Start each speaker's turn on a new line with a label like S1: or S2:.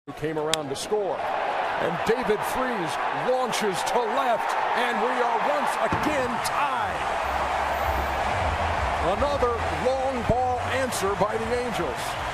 S1: Came around to score. And David Freese launches to left, and we are once again tied. Another long ball answer by the Angels.